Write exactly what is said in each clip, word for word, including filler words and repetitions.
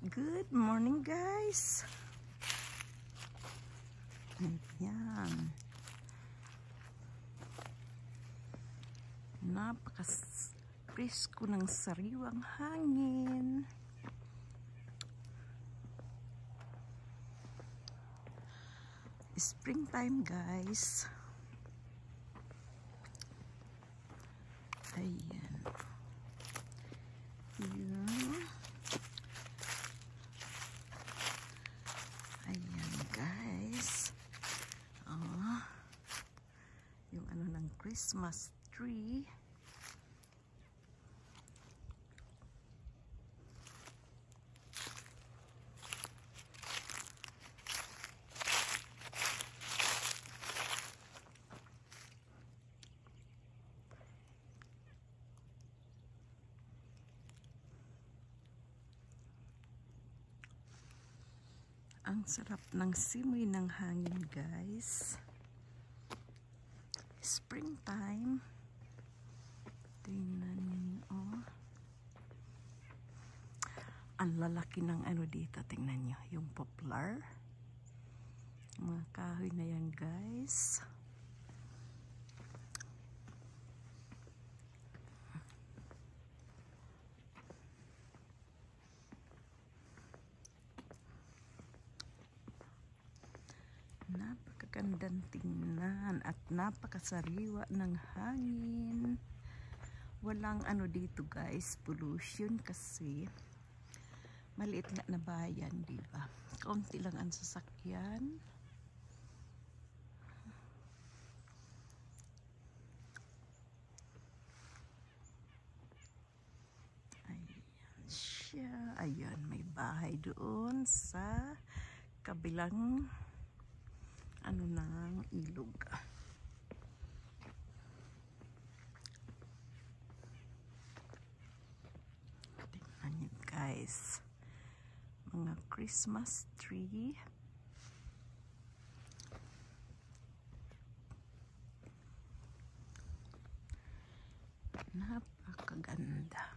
Good morning, guys. Ayan. Napaka-presko ng sariwang hangin. Springtime, guys. Ayan. Ayan. Ayan, guys. Oh, yung ano ng Christmas tree. Ang sarap ng simoy ng hangin, guys. Springtime. Tingnan niyo, oh. Ang lalaki ng ano dito, tingnan niyo, yung poplar. Mga kahoy na yan, guys. Napakagandang tingnan at napakasariwa ng hangin. Walang ano dito, guys, pollution kasi maliit nga na bayan, di ba? Kaunti lang ang sasakyan. Ayan siya. Ayan, may bahay doon sa kabilang ano ng ilog. Tingnan niyo, guys, mga Christmas tree. Napakaganda.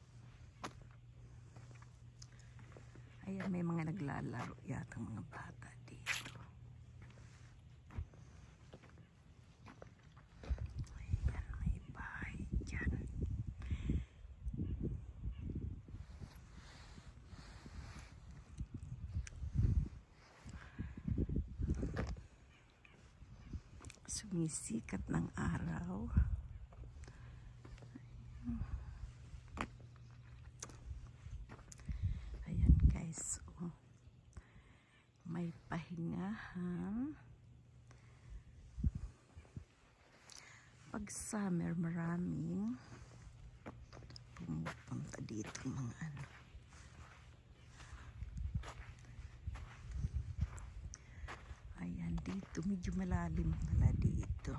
Ayan, may mga naglalaro yata mga bata dito. Sumisikat ng araw. Ayan, guys, oh. May pahingahan. Pag summer, maraming pumupunta dito mga ano. Ayan, dito medyo malalim pala dito.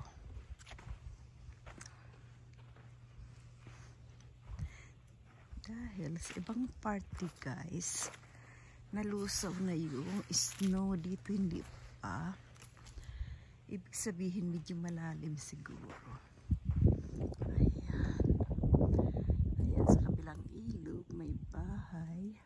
Dahil sa ibang party, guys, nalusaw na yung snow, dito hindi pa. Ibig sabihin medyo malalim siguro. Ayan. Ayan, sa kabilang ilog may bahay.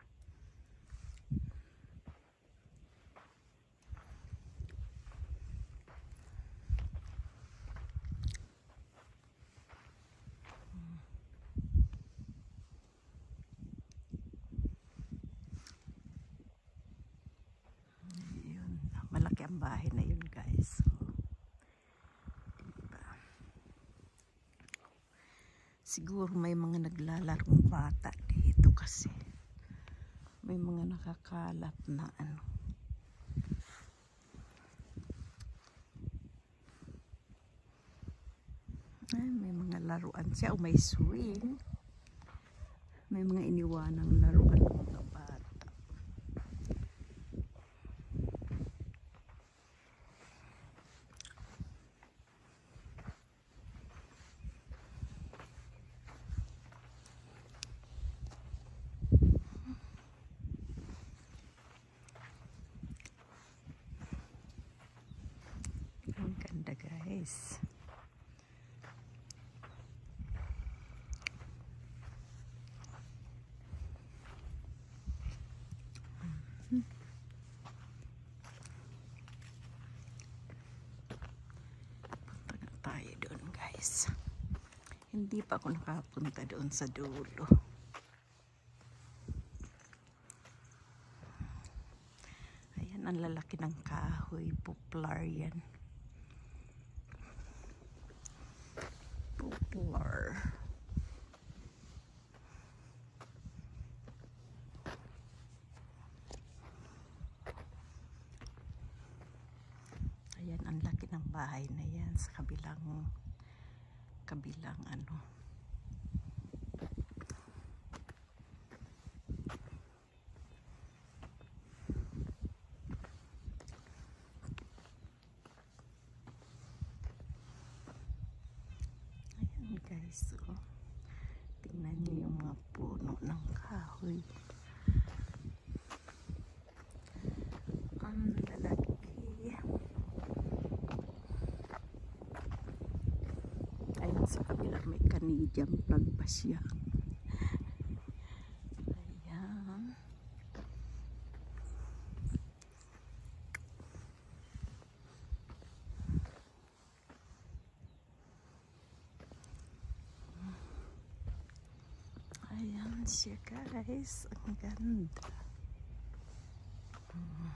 Malaki ang bahay na yun, guys. So, diba? Siguro may mga naglalarong bata dito kasi may mga nakakalat na ano. Ay, may mga laruan siya o may swing. May mga iniwanang laruan ng mga bata. Ang ganda, guys. guys. Hindi pa ako nakapunta doon sa dulo. Ayan, ang lalaki ng kahoy. Poplar yan. Poplar. Ayan, ang laki ng bahay na yan sa kabilang kabilang ano. Ayan guys, so tingnan niyo yung mga puno ng kahoy. Ang lalaki. Ayun sa kabila may Canadian flag pa siya. Ayan. Ayan siya guys. Ang ganda. Hmm.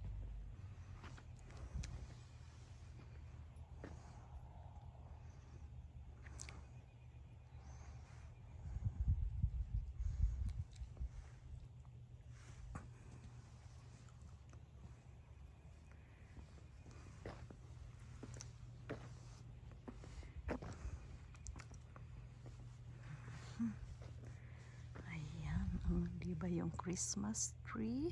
Ayan, oh, di ba yung Christmas tree?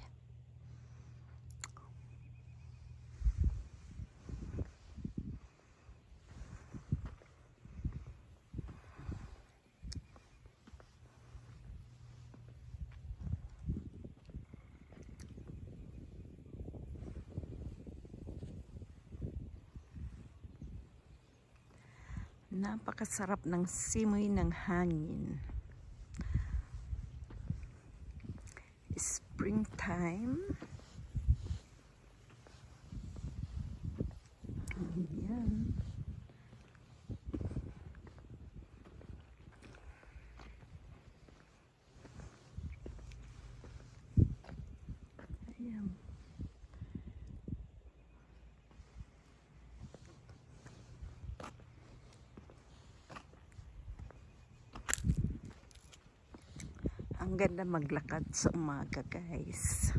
Napakasarap ng simoy ng hangin. Springtime. Ayan. Ayan. Ang ganda maglakad sa umaga guys.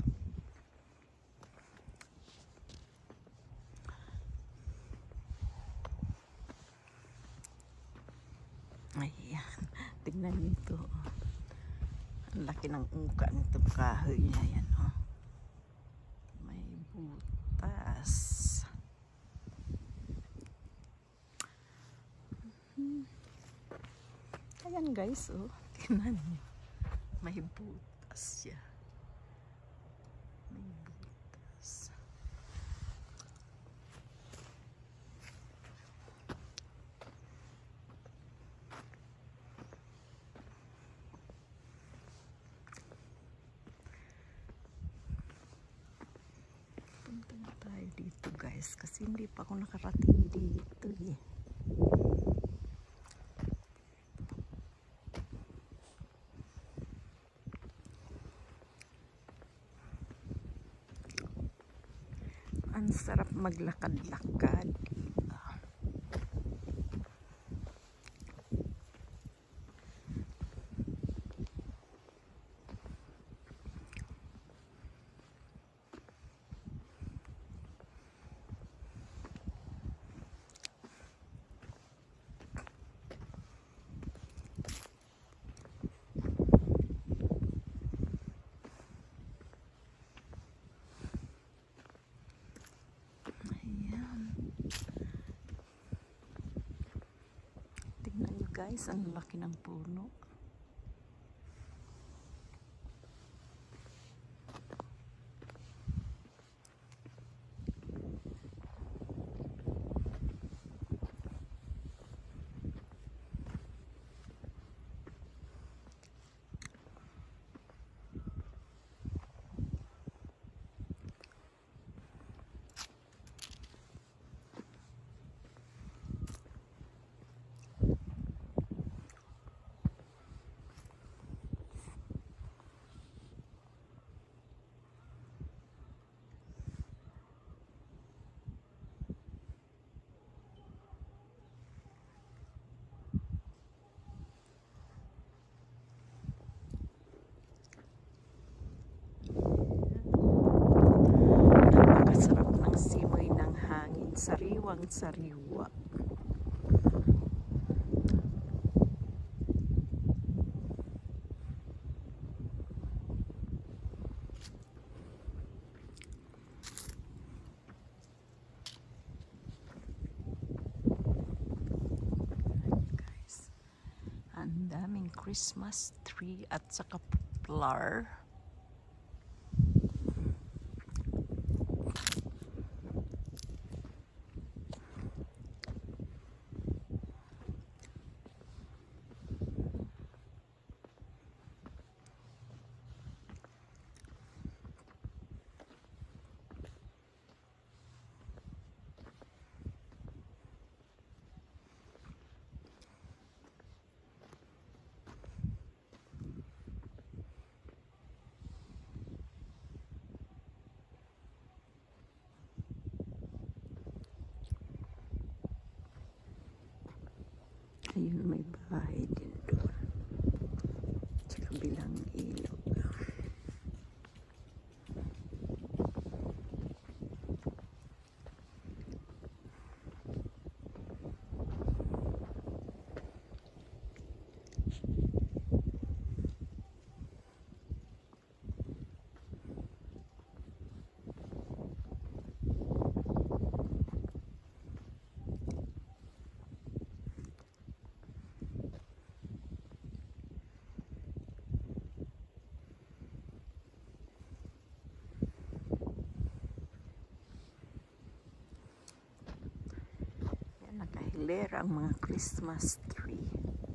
Ayan, tingnan nito. Ang laki ng uka nitong kahoy niya yan. Oh. May butas. Hmm. Ayan guys, oh. Tingnan niyo. May butas siya. May butas. Punta na tayo dito guys kasi hindi pa ako nakarating dito eh. Ang sarap maglakad-lakad. Guys, ang laki ng puno. pang sariwa. Ang daming Christmas tree at saka poplar. Ayun, may bahay din doon sa kabilang ilog. Nakahilera ang mga Christmas tree.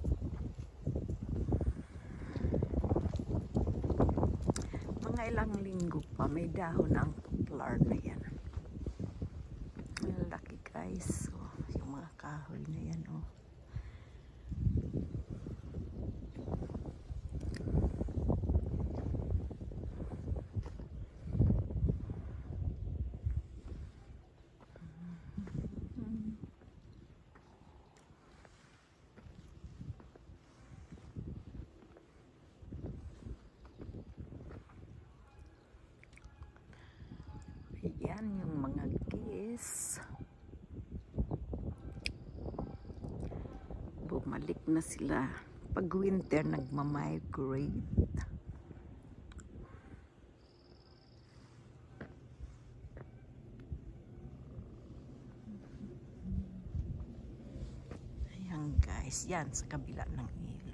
Mga ilang linggo pa, may dahon ang poplar na yan. Ang laki guys. Oh, yung mga kahoy na yan. Oh. Ayan yung mga geese. Bumalik na sila. Pag winter, nagmamigrate. Ayan guys, yan sa kabila ng ilog.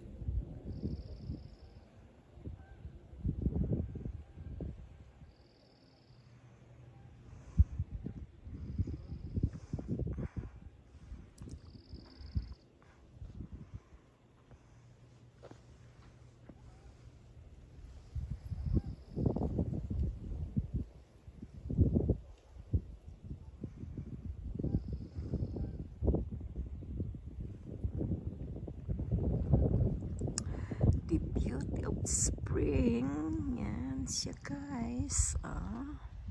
The beauty of spring. Yan siya guys. Ah.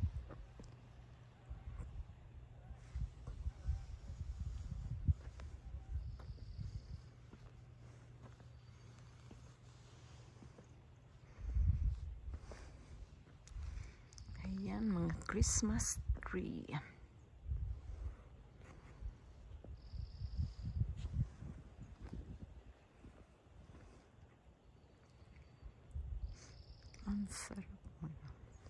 Ayan mga Christmas tree. Ang sarap mo na.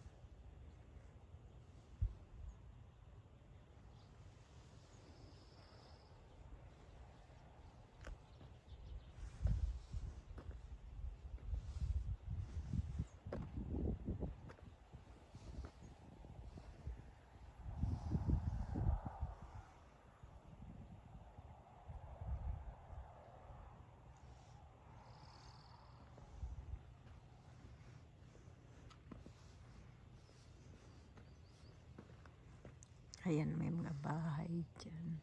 Ayan, may mga bahay dyan.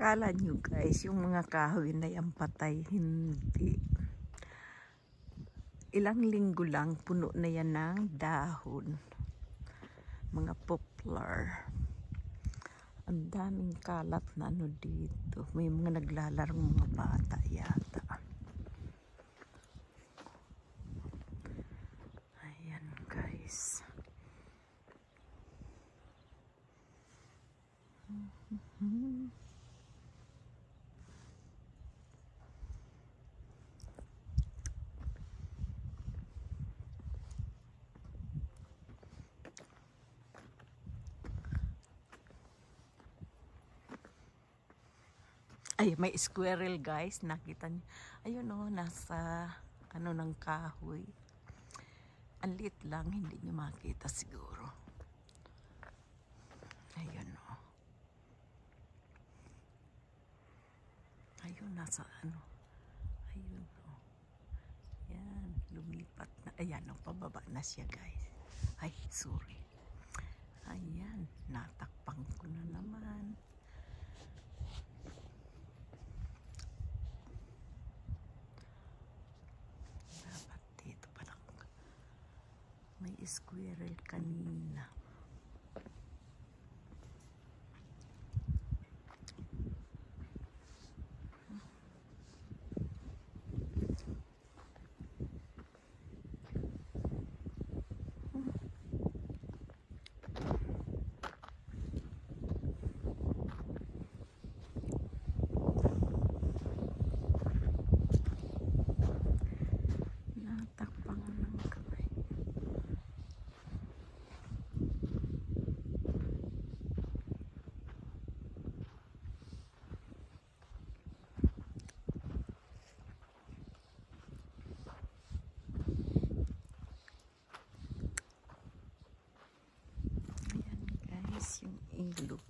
Kala nyo guys, yung mga kahoy na yan patay, hindi. Ilang linggo lang, puno na yan ng dahon. Mga poplar. Ang daming kalat na ano dito. May mga naglalarong mga bata yata. Ayan guys. Mm-hmm. Ay, may squirrel guys, nakita niyo. Ayun o, nasa ano ng kahoy. Ang liit lang, hindi niyo makita siguro. Ayun o. Ayun, nasa ano. Ayun o. Yan, lumipat na. Ayan o, pababa na siya guys. Ay, sorry. Ayan, natakpang ko na naman. May squirrel kanina. Natakpang ng kamay. Yung ilog.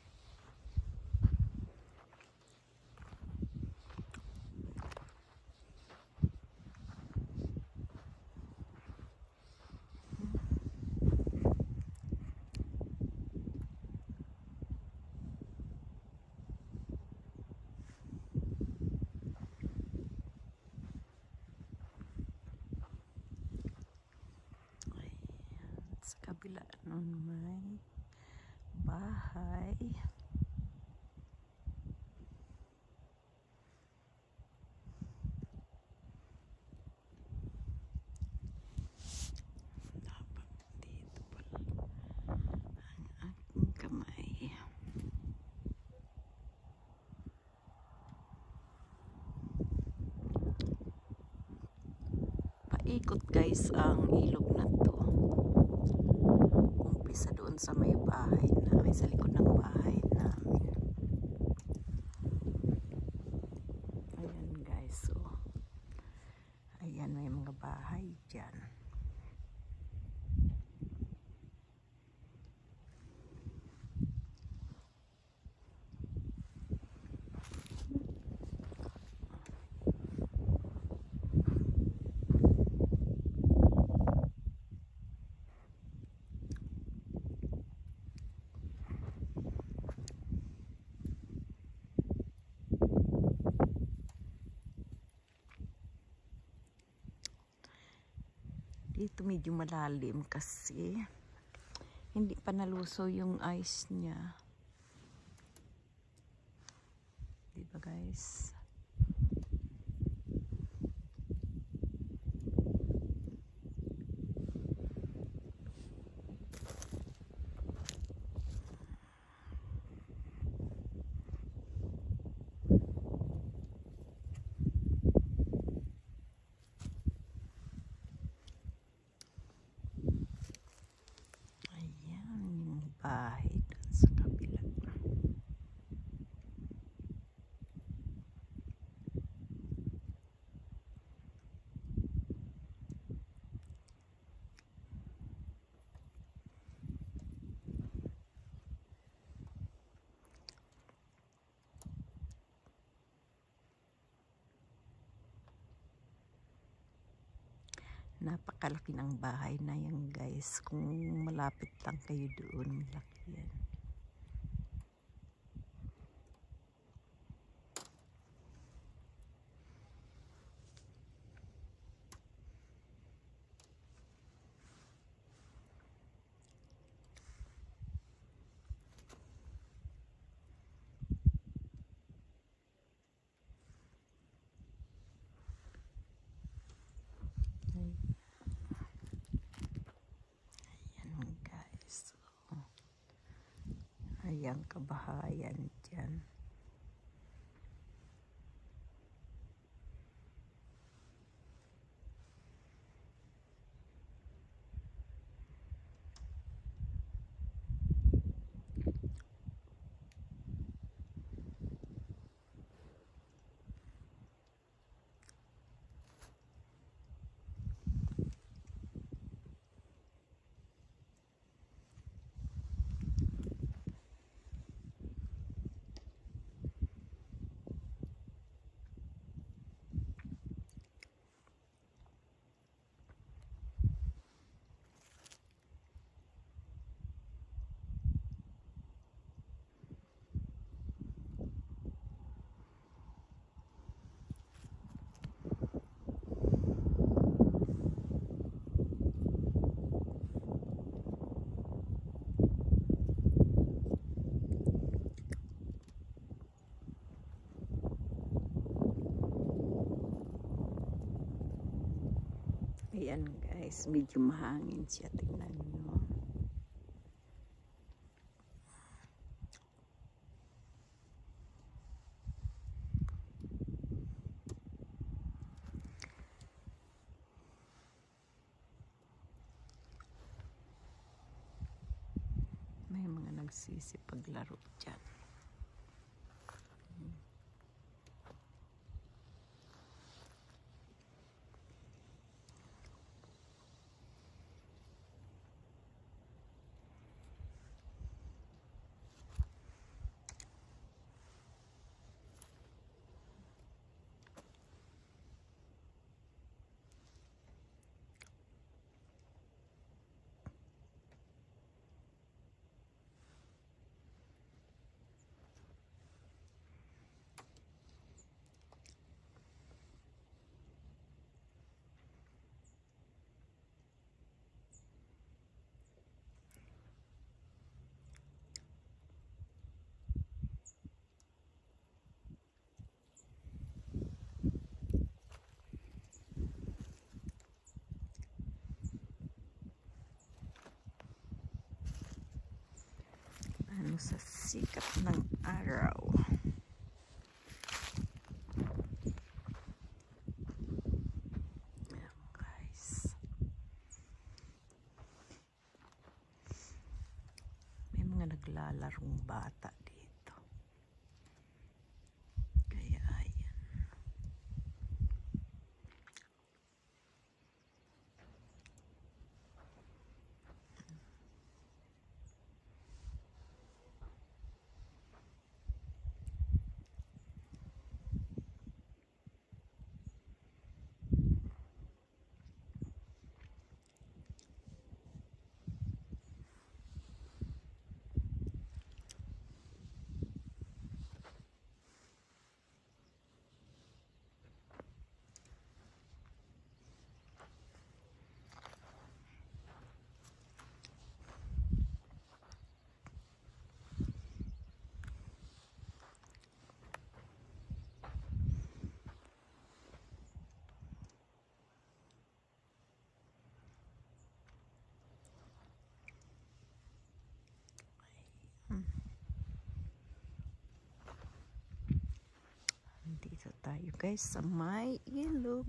Ayan, sa kabila nun may bahay. Dapat dito pala ang aking kamay. Paikot guys ang ilog na to. Umpisa doon sa may bahay na may sa likod ng bahay namin. Ayan guys, so ayan, may mga bahay dyan. Dito medyo malalim kasi hindi pa naluso yung ice niya. Diba guys? Bahay dun sa kabila. Napakalaki ng bahay na yan guys. Kung malapit lang kayo doon, malaki yan. Ayang kabahayan dyan. Ayan guys, medyo mahangin siya, tingnan nyo. May mga nagsisipaglaro dyan. Ano sa sikat ng araw. Ayan guys. May mga naglalarong bata dito. Kaya ayan. Dito tayo guys sa may ilog.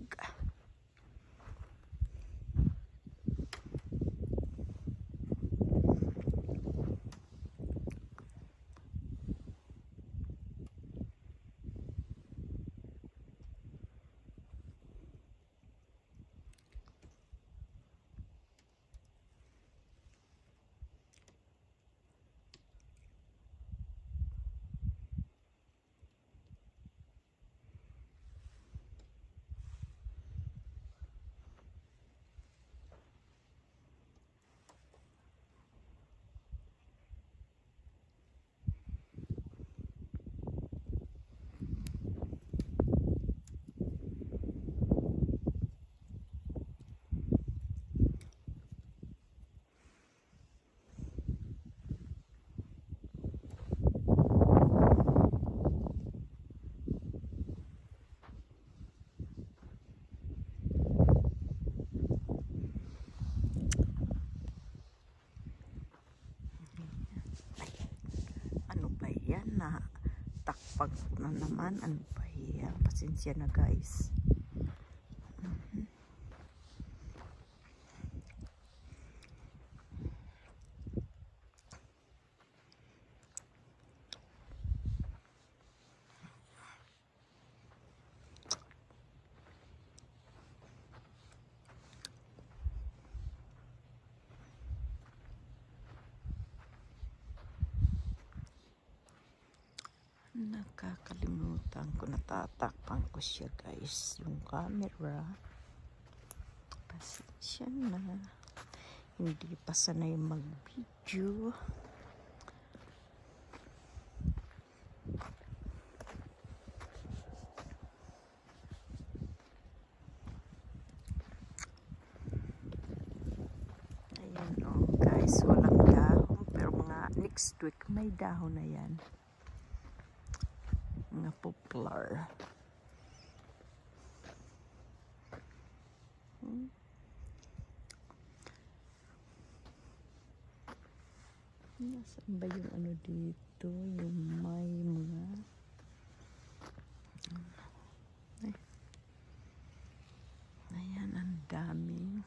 na takpag ko na naman. Ano ba yan? Pasensya na guys. Mm-hmm. Nakakalimutan ko, natatakpan ko siya guys, yung camera. Pasensya na, hindi pa sanay mag video. Ayan o oh, guys, walang dahon, pero mga next week may dahon na yan. Mga poplar. Hmm. Nasaan ba yung ano dito? Yung may mga ay. Ayan, ang daming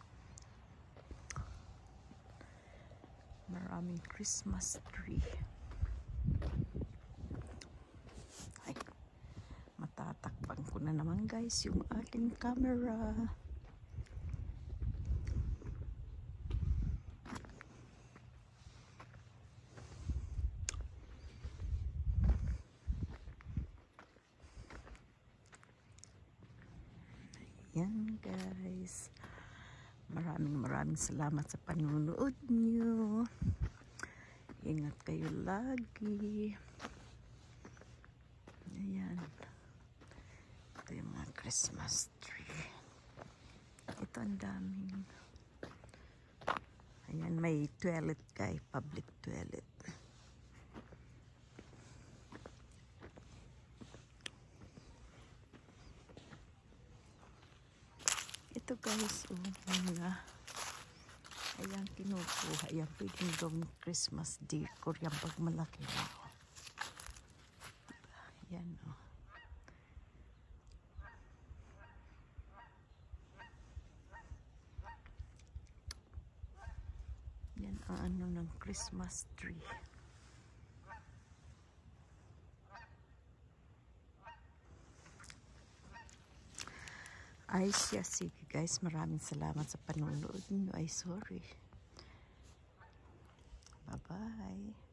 maraming Christmas tree. Tatakpan ko na naman guys yung aking camera. Ayan guys. Maraming maraming salamat sa panunood nyo. Ingat kayo lagi. Ayan. Yung mga Christmas tree. Ito ang daming. Ayan, may toilet guys, public toilet. Ito guys, oh, mga ayan, kinukuha. Ayan, pwedeng gawing Christmas decor. Yan pag malaki na. Ayan, oh. Yan ang ano ng Christmas tree. Ay siya, sige guys, maraming salamat sa panonood niyo. Ay sorry. Bye bye.